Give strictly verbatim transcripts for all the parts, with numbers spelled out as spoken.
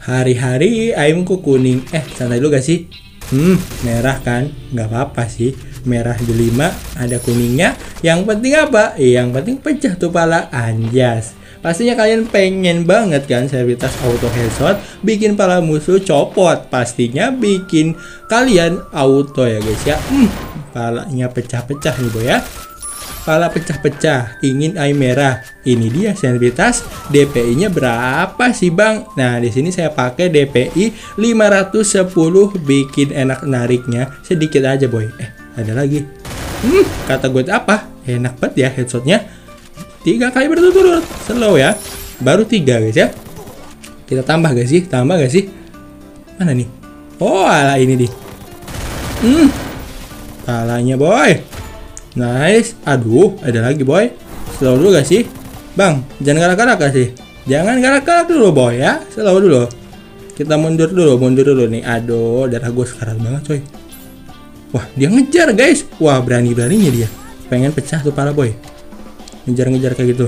Hari-hari ayamku kuning. Eh, santai dulu gak sih? Hmm, merah kan? Nggak apa-apa sih. Merah delima, ada kuningnya. Yang penting apa? Eh, yang penting pecah tuh pala. Anjas. Pastinya kalian pengen banget kan servitas auto headshot bikin pala musuh copot. Pastinya bikin kalian auto ya guys ya. Hmm, palanya pecah-pecah nih boy ya. Pala pecah-pecah, ingin eye merah. Ini dia sensitivitas D P I-nya berapa sih bang? Nah di sini saya pakai D P I lima ratus sepuluh, bikin enak nariknya sedikit aja boy. Eh ada lagi. Hmm kata gue apa? Enak banget ya headshotnya. Tiga kali berturut-turut, slow ya. Baru tiga guys ya. Kita tambah gak sih? Tambah gak sih? Mana nih? Oh ala ini nih. Hmm, palanya boy. Nice. Aduh, ada lagi boy. Slow dulu gak sih? Bang, jangan galak-galak gak sih? Jangan galak-galak dulu boy ya. Slow dulu. Kita mundur dulu, mundur dulu nih. Aduh, darah gue sekarang banget coy. Wah, dia ngejar guys. Wah, berani-beraninya dia. Pengen pecah tuh pala boy. Ngejar-ngejar kayak gitu.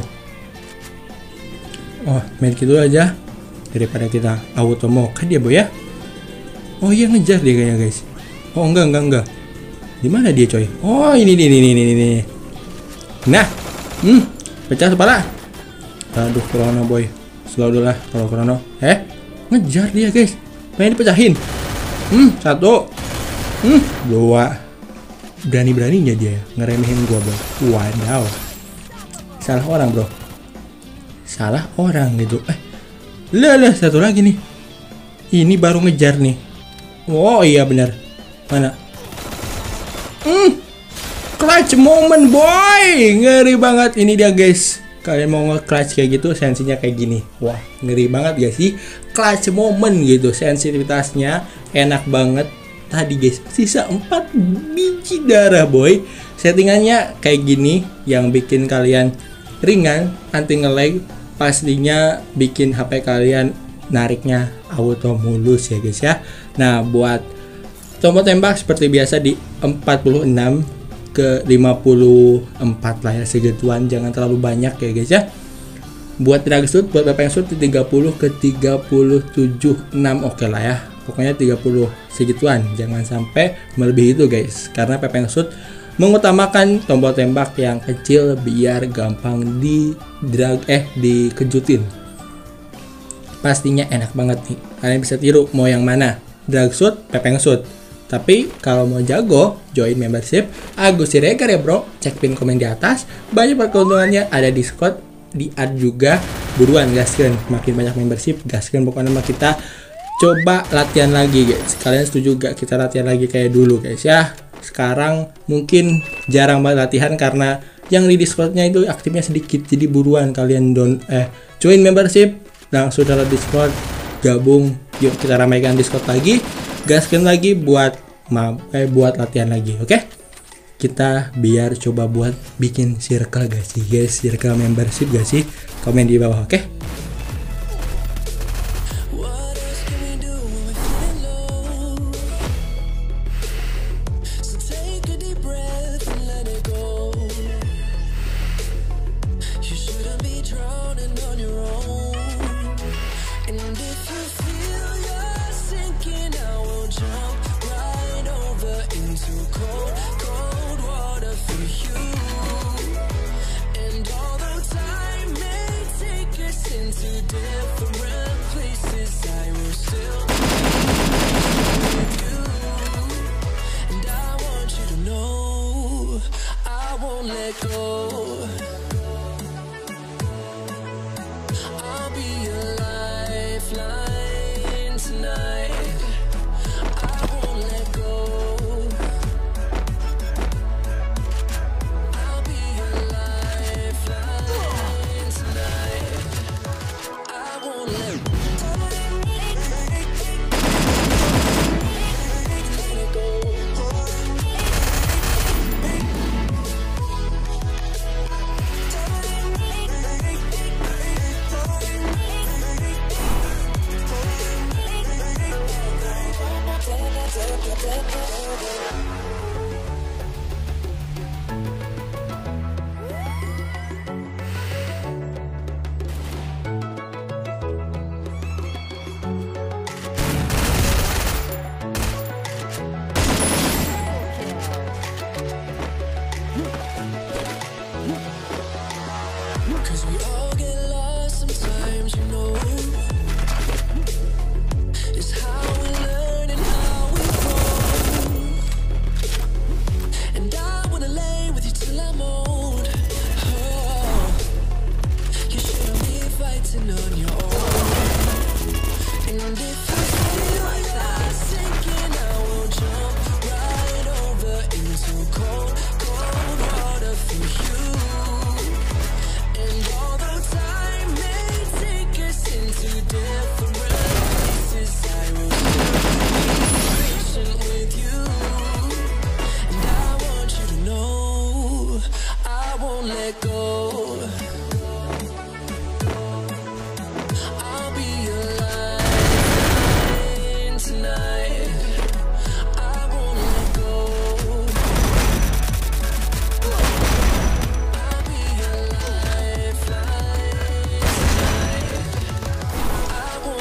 Oh, main gitu aja. Daripada kita auto moka dia boy ya. Oh iya ngejar dia kayaknya guys. Oh enggak, enggak, enggak. Di mana dia coy? Oh ini nih nih nih nih nih. Nah, hmm, pecah kepala. Aduh, Chrono boy. Slow dulu lah kalau Chrono. Eh, ngejar dia guys. Pengen dipecahin. Hmm, satu. Hmm, dua. Berani-beraninya dia ngeremehin gua bro. Wadaw. Salah orang bro. Salah orang gitu. Eh, lah lah satu lagi nih. Ini baru ngejar nih. Oh iya benar. Mana? Hmm, clutch moment boy, ngeri banget ini dia guys. Kalian mau nge-clutch kayak gitu, sensinya kayak gini. Wah, ngeri banget gak sih? Clutch moment gitu, sensitivitasnya enak banget. Tadi guys, sisa empat biji darah boy. Settingannya kayak gini, yang bikin kalian ringan, anti nge-lag. Pastinya bikin H P kalian nariknya auto mulus ya guys ya. Nah, buat tombol tembak seperti biasa di empat puluh enam ke lima puluh empat lah ya, segituan, jangan terlalu banyak ya guys ya. Buat drag shoot, buat P P shoot di tiga puluh ke tiga puluh tujuh enam oke lah ya. Pokoknya tiga puluh segituan, jangan sampai melebihi itu guys. Karena P P shoot mengutamakan tombol tembak yang kecil biar gampang di drag eh dikejutin. Pastinya enak banget nih. Kalian bisa tiru mau yang mana, drag shoot, P P shoot. Tapi kalau mau jago, join membership Agus Siregar ya bro. Cek pin komen di atas. Banyak keuntungannya, ada Discord, di add juga. Buruan gaskan, makin banyak membership, gaskan pokoknya sama kita. Coba latihan lagi guys. Kalian setuju gak kita latihan lagi kayak dulu guys ya? Sekarang mungkin jarang banget latihan karena yang di Discordnya itu aktifnya sedikit. Jadi buruan kalian don eh join membership, langsung download Discord, gabung. Yuk kita ramaikan Discord lagi. Gaskan lagi buat ma eh buat latihan lagi, oke? Okay? Kita biar coba buat bikin circle gak sih guys, circle membership gak sih? Komen di bawah, oke? Okay?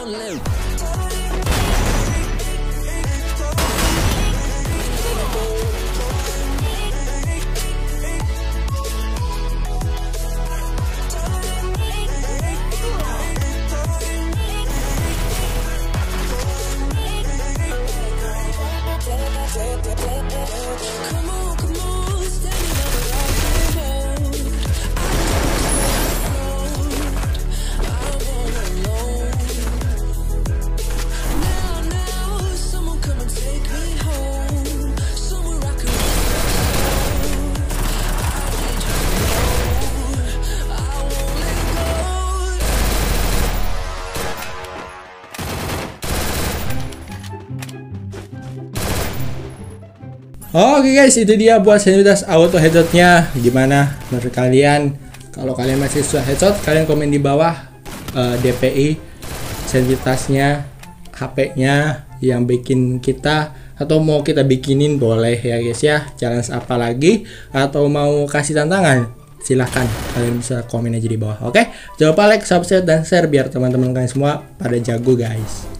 Oke guys, itu dia buat sensitivitas auto headshotnya. Gimana menurut kalian? Kalau kalian masih susah headshot, kalian komen di bawah uh, D P I, sensitivitasnya, H P-nya yang bikin kita, atau mau kita bikinin boleh ya guys ya. Challenge apa lagi, atau mau kasih tantangan, silahkan kalian bisa komen aja di bawah. Oke, jangan lupa like, subscribe, dan share biar teman-teman kalian semua pada jago guys.